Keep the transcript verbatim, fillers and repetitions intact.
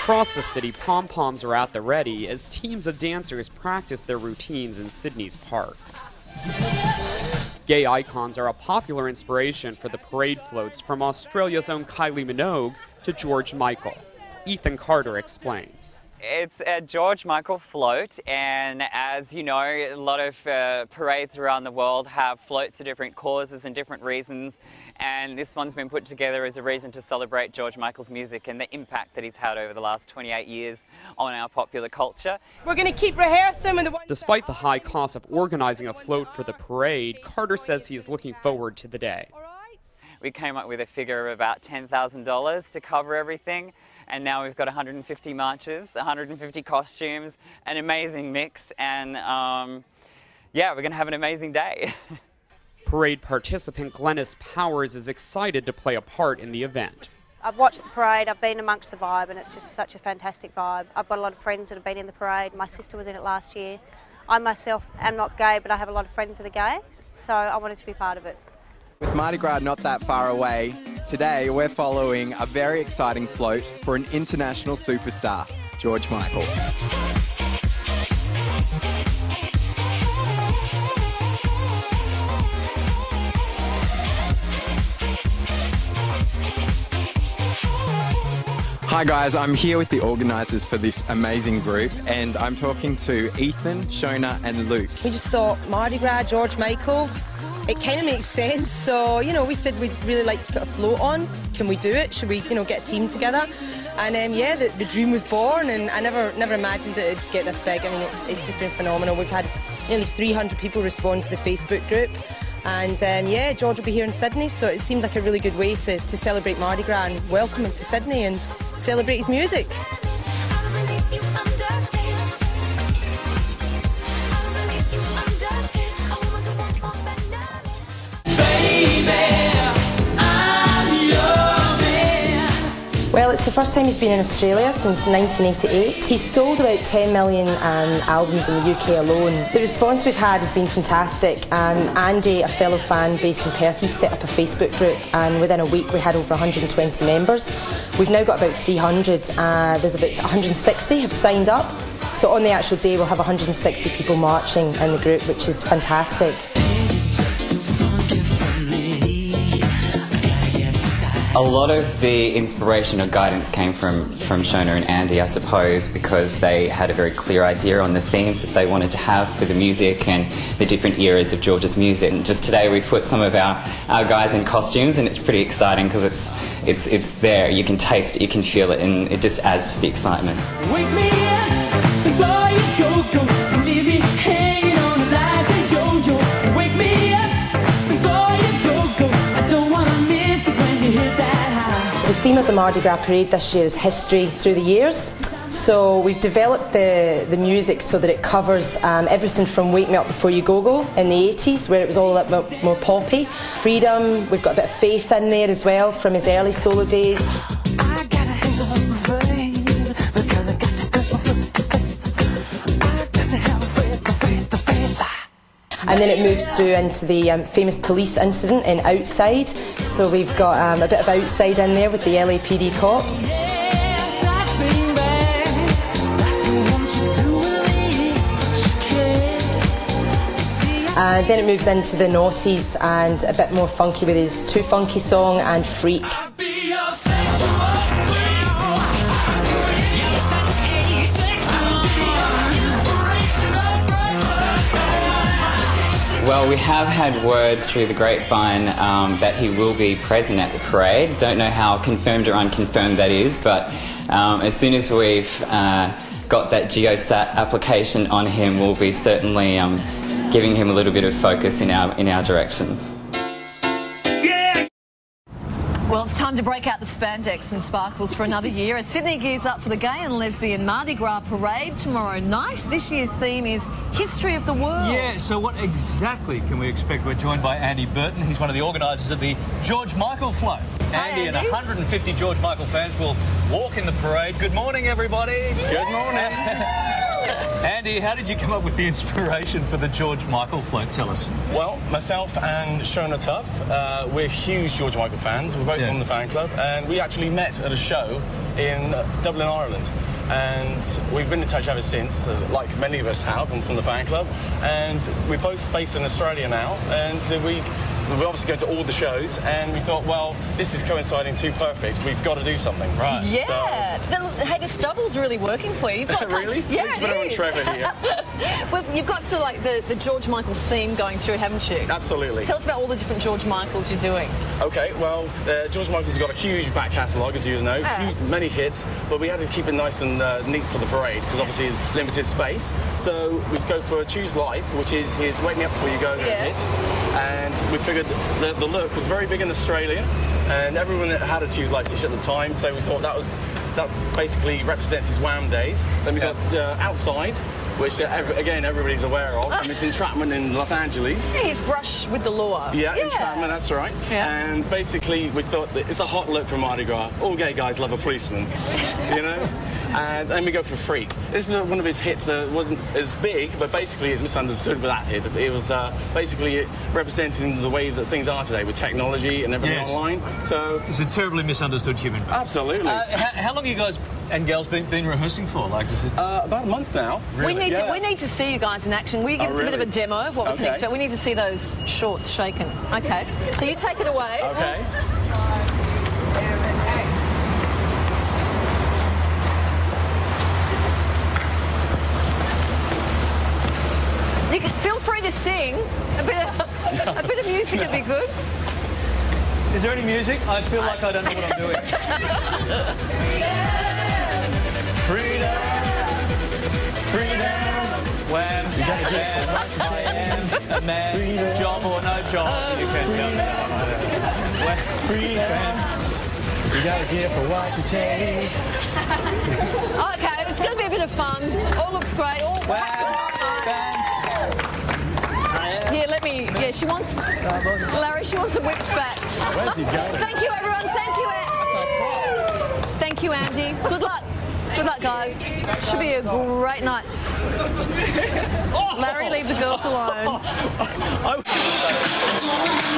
Across the city, pom-poms are at the ready as teams of dancers practice their routines in Sydney's parks. Gay icons are a popular inspiration for the parade floats, from Australia's own Kylie Minogue to George Michael. Ethan Carter explains. It's a George Michael float, and as you know, a lot of uh, parades around the world have floats for different causes and different reasons, and this one's been put together as a reason to celebrate George Michael's music and the impact that he's had over the last twenty-eight years on our popular culture. We're going to keep rehearsing with the ones. Despite the high cost of organizing a float for the parade, Carter says he is looking forward to the day. We came up with a figure of about ten thousand dollars to cover everything, and now we've got one hundred fifty marches, one hundred fifty costumes, an amazing mix, and um, yeah, we're going to have an amazing day. Parade participant Glennis Powers is excited to play a part in the event. I've watched the parade, I've been amongst the vibe, and it's just such a fantastic vibe. I've got a lot of friends that have been in the parade. My sister was in it last year. I myself am not gay, but I have a lot of friends that are gay, so I wanted to be part of it. With Mardi Gras not that far away, today we're following a very exciting float for an international superstar, George Michael. Hi guys, I'm here with the organisers for this amazing group, and I'm talking to Ethan, Shona and Luke. We just thought Mardi Gras, George Michael, it kind of makes sense, so you know, we said we'd really like to put a float on. Can we do it? Should we, you know, get a team together? And um, yeah, the, the dream was born, and I never never imagined that it'd get this big. I mean, it's, it's just been phenomenal. We've had nearly three hundred people respond to the Facebook group, and um, yeah, George will be here in Sydney, so it seemed like a really good way to, to celebrate Mardi Gras and welcome him to Sydney and celebrate his music. Well, it's the first time he's been in Australia since nineteen eighty-eight. He's sold about ten million um, albums in the U K alone. The response we've had has been fantastic. Um, Andy, a fellow fan based in Perth, he set up a Facebook group, and within a week we had over one hundred twenty members. We've now got about three hundred. Uh, there's about one hundred sixty have signed up. So on the actual day we'll have one hundred sixty people marching in the group, which is fantastic. A lot of the inspiration or guidance came from, from Shona and Andy, I suppose, because they had a very clear idea on the themes that they wanted to have for the music and the different eras of George's music. And just today we put some of our, our guys in costumes, and it's pretty exciting because it's, it's, it's there, you can taste it, you can feel it, and it just adds to the excitement. Wake me up before you go, go, don't leave me hanging on like a yo-yo. Wake me up before you go, go, I don't want to miss it when you hit that. The theme of the Mardi Gras parade this year is history through the years. So we've developed the, the music so that it covers um, everything from Wake Me Up Before You Go Go in the eighties, where it was all a bit more, more poppy. Freedom, we've got a bit of Faith in there as well from his early solo days. And then it moves through into the um, famous police incident in Outside. So we've got um, a bit of Outside in there with the L A P D cops. And then it moves into the noughties and a bit more funky with his Too Funky song and Freak. Well, we have had word through the grapevine um, that he will be present at the parade. Don't know how confirmed or unconfirmed that is, but um, as soon as we've uh, got that GeoSat application on him, we'll be certainly um, giving him a little bit of focus in our, in our direction. Well, it's time to break out the spandex and sparkles for another year as Sydney gears up for the gay and lesbian Mardi Gras parade tomorrow night. This year's theme is History of the World. Yeah, so what exactly can we expect? We're joined by Andy Burton. He's one of the organisers of the George Michael float. Hi, Andy, Andy and one hundred fifty George Michael fans will walk in the parade. Good morning, everybody. Good morning. Andy, how did you come up with the inspiration for the George Michael float? Tell us. Well, myself and Shona Tuff, uh, we're huge George Michael fans. We're both Yeah. on the fan club, and we actually met at a show in Dublin, Ireland. And we've been in touch ever since, like many of us have, and from the fan club. And we're both based in Australia now, and so we we obviously go to all the shows, and we thought, well, this is coinciding too perfect. We've got to do something. Right. Yeah. The, hey, the stubble's really working for you. You've got Really? Yeah, Thanks it for having is. Trevor here. Well, you've got to like the, the George Michael theme going through, haven't you? Absolutely. Tell us about all the different George Michaels you're doing. Okay, well, uh, George Michael's got a huge back catalogue, as you know, Yeah. huge, many hits, but we had to keep it nice and uh, neat for the parade, because obviously limited space. So we go for Choose Life, which is his Wake Me Up Before You Go Yeah. hit. And we figured the, the look was very big in Australia, and everyone had a Choose Life t-shirt at the time, so we thought that was that basically represents his Wham days. Then we got uh, Outside, which, uh, every, again, everybody's aware of, and it's Entrapment in Los Angeles. His brush with the lure. Yeah, Entrapment, that's right. Yeah. And basically, we thought that it's a hot look for Mardi Gras. All gay guys love a policeman, you know? And then we go for Freak. This is one of his hits that wasn't as big, but basically is misunderstood with that hit. It was uh, basically representing the way that things are today with technology and everything Yes. online. So, It's a terribly misunderstood human being. absolutely. Uh, how, how long have you guys and girls been, been rehearsing for? Like, does it... Uh, about a month now. We need Yeah. to we need to see you guys in action. Will you give Oh, us a bit of a really? demo of what we can Okay. expect? We need to see those shorts shaken. Okay. So you take it away. Okay. You can feel free to sing. A bit of, a bit of music would be good. Is there any music? I feel like I don't know what I'm doing. Freedom! Freedom! When I am a man, job or no job, you can tell me that one. When freedom, you gotta get for what you take. Okay, it's going to be a bit of fun. All looks great. All Yeah, let me. Yeah, she wants. Larry, she wants the whips back. Where's he going? Thank you, everyone. Thank you, Andy. Thank you, Andy. Good luck. Good luck, guys. Should be a great night. Larry, leave the girls alone. I